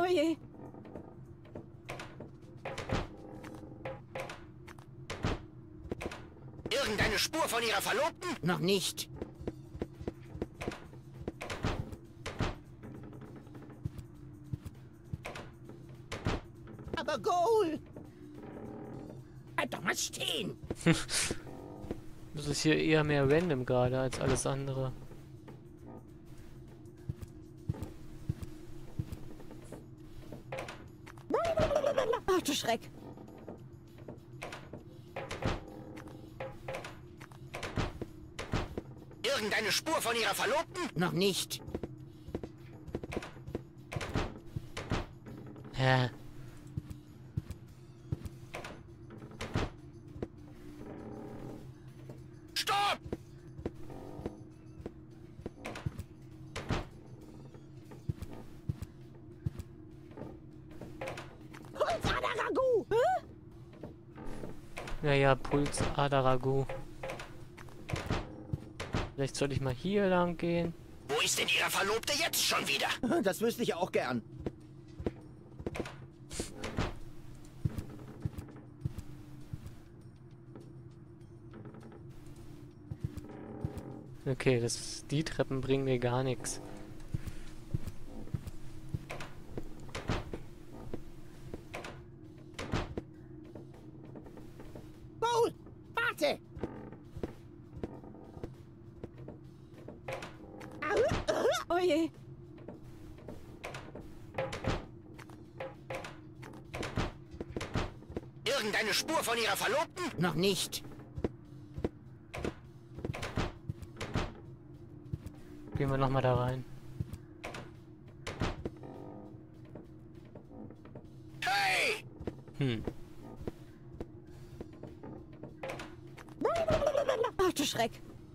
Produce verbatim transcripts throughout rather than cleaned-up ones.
je. Irgendeine Spur von ihrer Verlobten? Noch nicht. Aber Goal! Halt doch mal stehen! Das ist hier eher mehr random gerade als alles andere. Ach du Schreck. Irgendeine Spur von ihrer Verlobten? Noch nicht. Hä? Stopp! Pulsader-Ragout! Hä? Ja, ja, Pulsader-Ragout. Vielleicht sollte ich mal hier lang gehen. Wo ist denn ihre Verlobte jetzt schon wieder? Das wüsste ich auch gern. Okay, das, die Treppen bringen mir gar nichts. Goal! Warte! Oh je. Irgendeine Spur von ihrer Verlobten? Noch nicht. Gehen wir nochmal da rein. Hey! Hm. Ach du Schreck.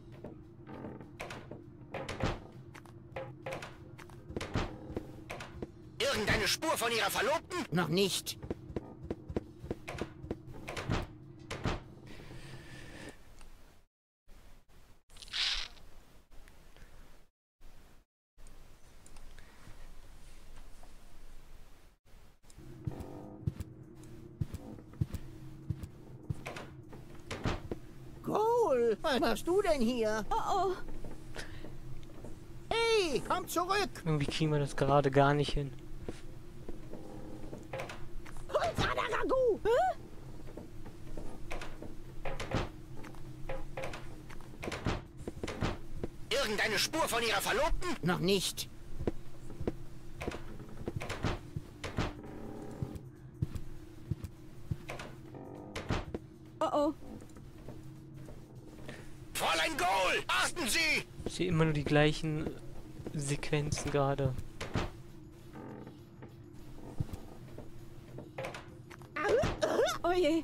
Irgendeine Spur von ihrer Verlobten? Noch nicht. Goal! Was machst du denn hier? Oh oh. Hey, komm zurück! Irgendwie kriegen wir das gerade gar nicht hin. Pulsader-Ragout! Hä? Irgendeine Spur von ihrer Verlobten? Noch nicht. Oh oh. Fräulein Goal! Achten Sie! Ich sehe immer nur die gleichen Sequenzen gerade. Oh je.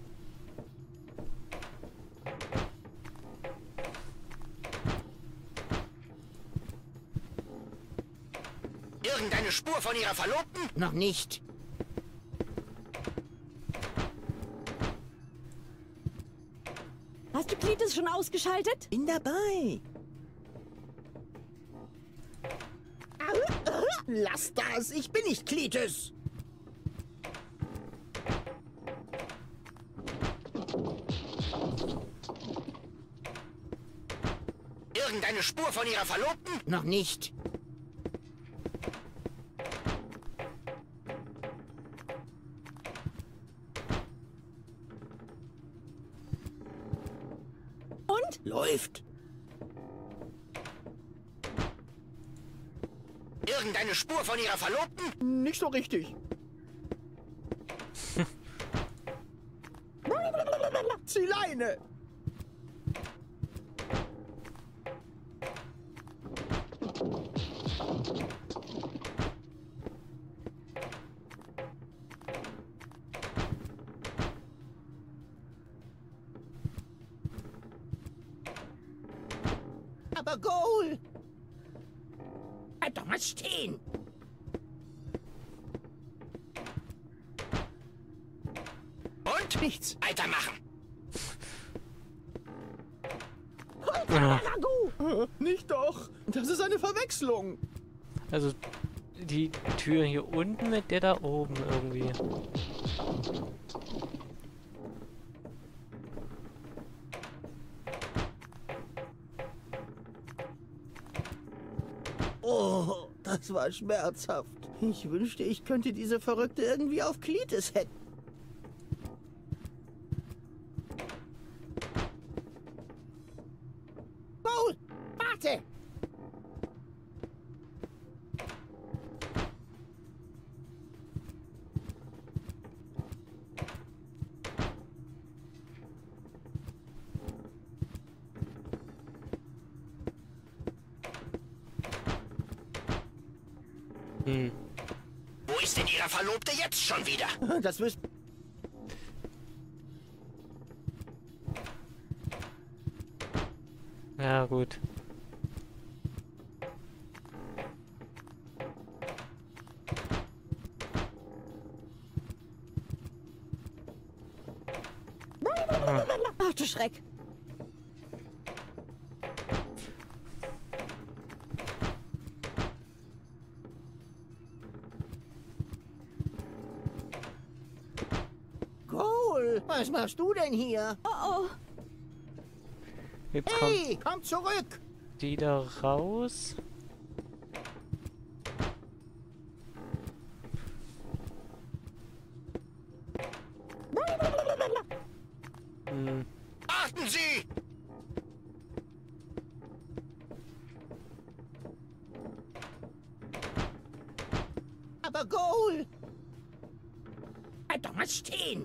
Irgendeine Spur von ihrer Verlobten? Noch nicht. Hast du Klitis schon ausgeschaltet? Bin dabei. Lass das, ich bin nicht Klitis. Irgendeine Spur von ihrer Verlobten? Noch nicht. Und? Läuft. Irgendeine Spur von ihrer Verlobten? Nicht so richtig. Zieh Leine. Aber Goal! Halt doch mal stehen! Und? Nichts. Weitermachen! Pulsader-Ragout! Nicht doch. Das ist eine Verwechslung. Also, die Tür hier unten mit der da oben irgendwie. Oh, das war schmerzhaft. Ich wünschte, ich könnte diese Verrückte irgendwie auf Klitis hetzen. Paul, warte! Hm. Wo ist denn Ihre Verlobte jetzt schon wieder? Das müsst... Ja, gut. Ah. Ach du Schreck. Cole, was machst du denn hier? Oh oh. Jetzt Hey, kommt komm zurück! die da raus. Hm. Warten Sie! Aber Cole! Halt doch mal stehen!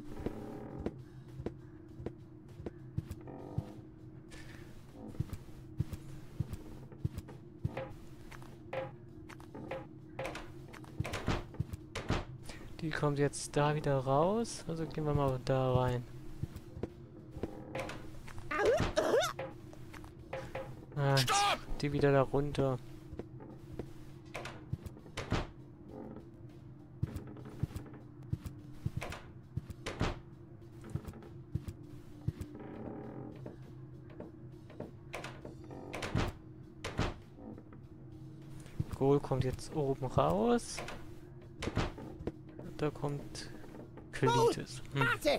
Die kommt jetzt da wieder raus. Also gehen wir mal da rein. Ah, jetzt Stopp! die wieder da runter. Goal kommt jetzt oben raus. Da kommt Klitis. Hm. Warte!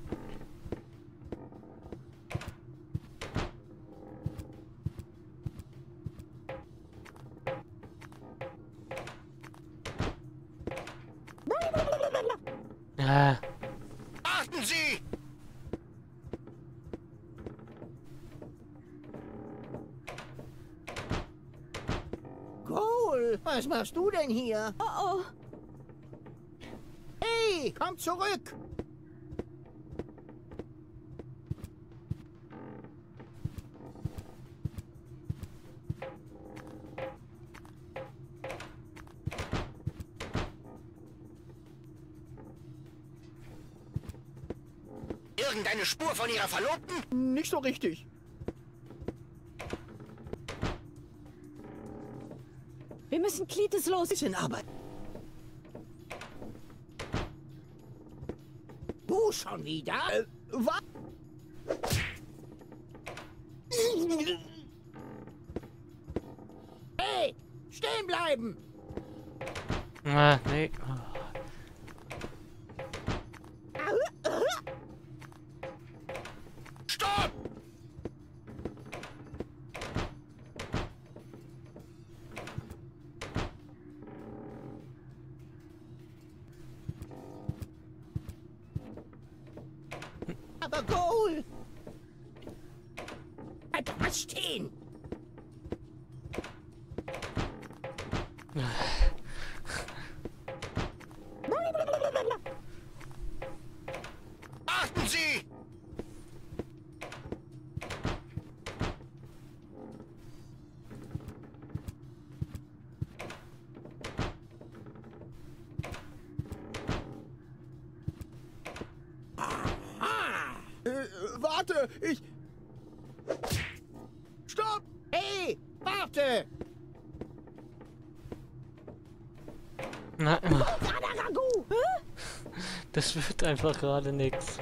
Ah, Warten Sie! Cole, was machst du denn hier? Oh oh. Hey, komm zurück! Irgendeine Spur von Ihrer Verlobten? Nicht so richtig. Wir müssen Klitis los. Bisschen Arbeit. Du schon wieder? Äh, was? Hey, stehen bleiben! ah nee. Stopp! Aber Cole! Halt doch mal stehen! Warten Sie! Äh, warte, ich... Stopp! Hey, warte! Na, Ragu! das wird einfach gerade nix.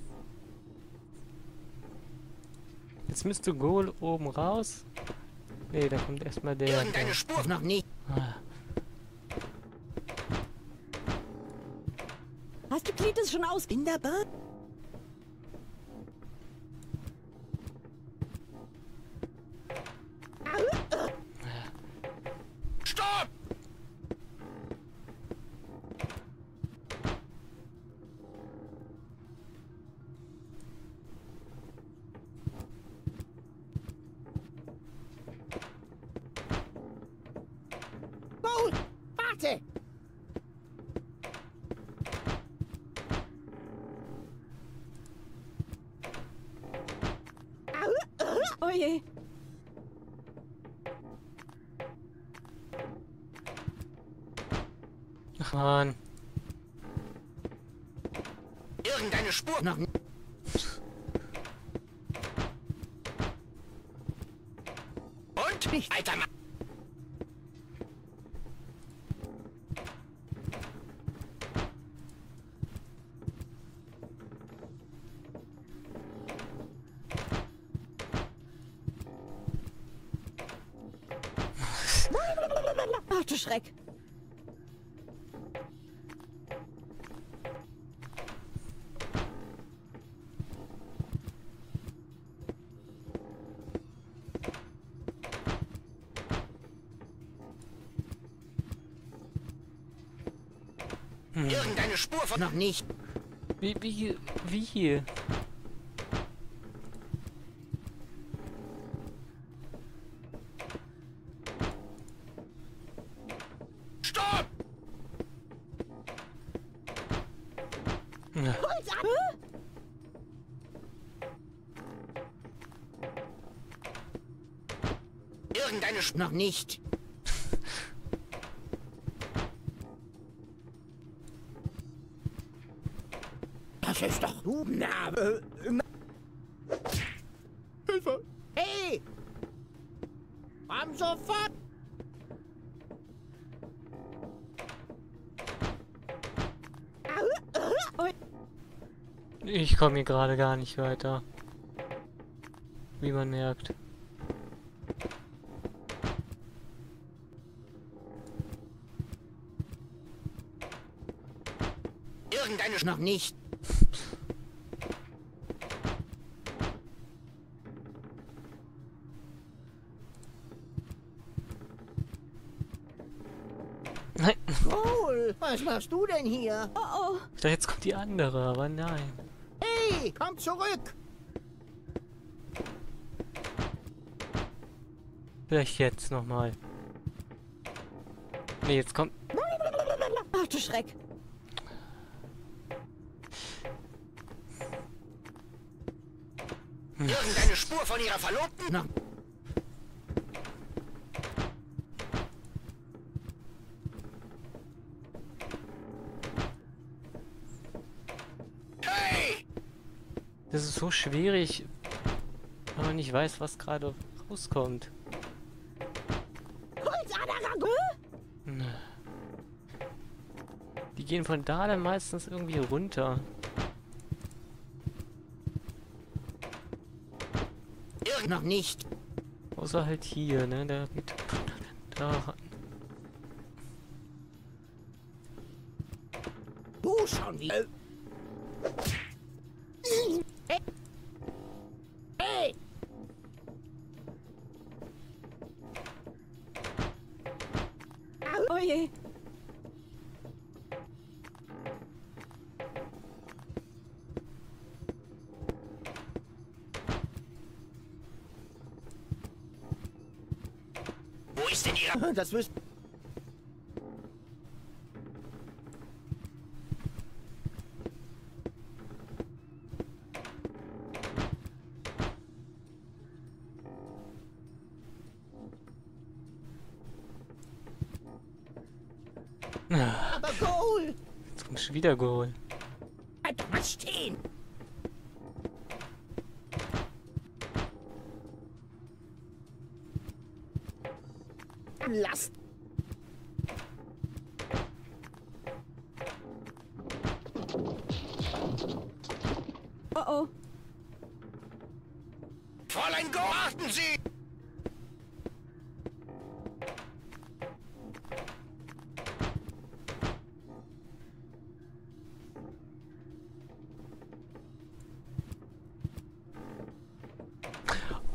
Jetzt müsste Goal oben raus. Nee, da kommt erstmal der. Irgendeine der. Spur. Noch nicht. Ah. Hast du Cletus schon aus... In der Bahn? Stopp! Paul, warte! Oh je. Ach man. Irgendeine Spur. Noch nicht. Und? Weitermachen. Ach du Schreck. Irgendeine Spur von... Noch nicht. Wie, wie, wie hier? Stopp! Ja. Irgendeine Spur. Noch nicht. Das ist doch du. Na, äh, na. Hilfe! Hey! Komm sofort! Ich komme hier gerade gar nicht weiter. Wie man merkt. Irgendeine Spur. Noch nicht. Nein. Paul, was machst du denn hier? Oh oh. Ich dachte, jetzt kommt die andere, aber nein. Hey, komm zurück! Vielleicht jetzt nochmal. Nee, jetzt kommt. Ach du Schreck. Irgendeine Spur von ihrer Verlobten? Noch. Hey! Das ist so schwierig, wenn man nicht weiß, was gerade rauskommt. Die gehen von da dann meistens irgendwie runter. Irgend Noch nicht. Außer halt hier, ne? Der geht da ran. Du schon wieder. Hey! Hey! Oh je. Wo ist denn ihre... Das wirst. Ah, Aber Goal! jetzt kommt schon wieder Goal. Bleib doch mal stehen! Lass. Oh oh. Fräulein Go, achten Sie!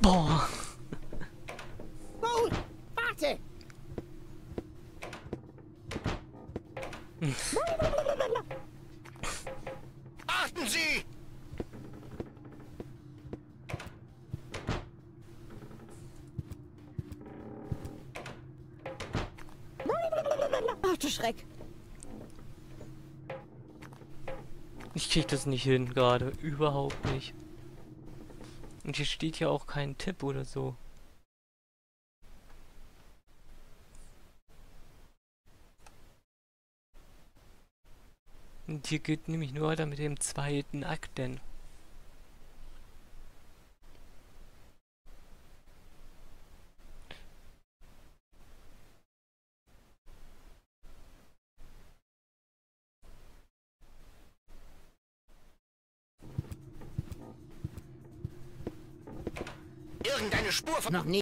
Boah. Oh, warte! Achten Sie! Ach du Schreck. Ich krieg das nicht hin gerade. Überhaupt nicht. Und hier steht ja auch kein Tipp oder so. Und hier geht nämlich nur weiter mit dem zweiten Akten. Irgendeine Spur von... Noch nie.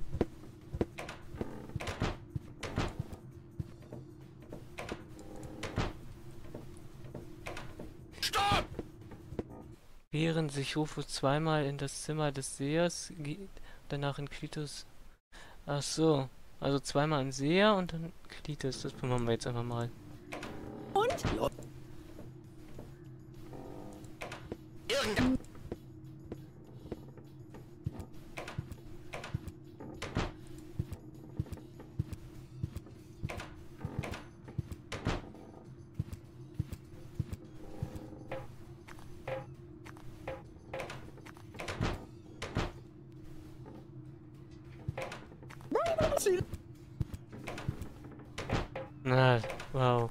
Stopp! Während sich Rufus zweimal in das Zimmer des Sehers geht, danach in Klitus. Ach so, also zweimal in Seher und dann Klitus. Das machen wir jetzt einfach mal. Und? Irgendein... Na, wow.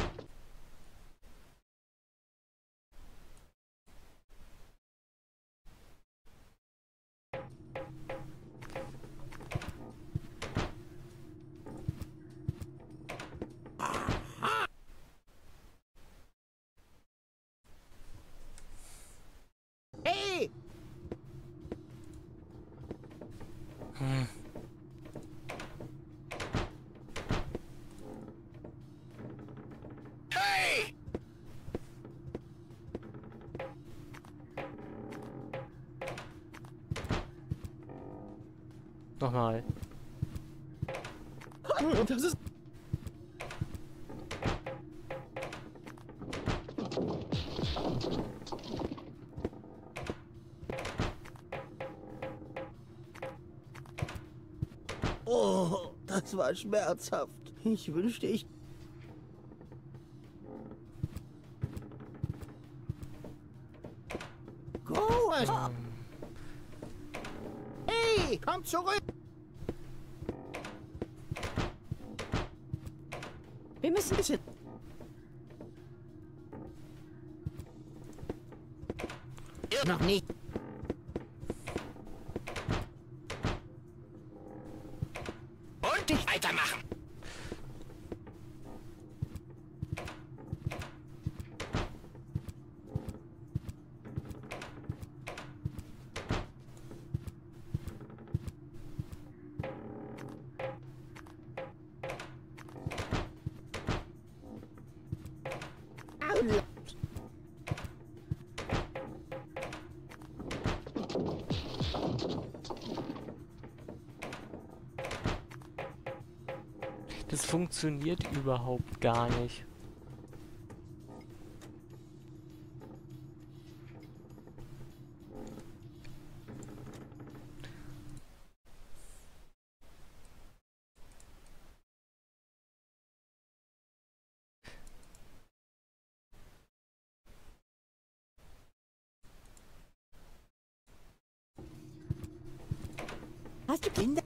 Hey! Hm. Hey! Nochmal. Das ist... Oh, das war schmerzhaft. Ich wünschte, ich... Go! Hey, komm zurück! Wir müssen... Bisschen. Noch nicht. Und nicht weitermachen! Das funktioniert überhaupt gar nicht. Hast du Kinder?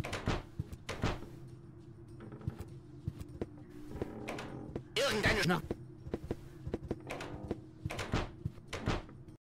Irgendeine... Noch.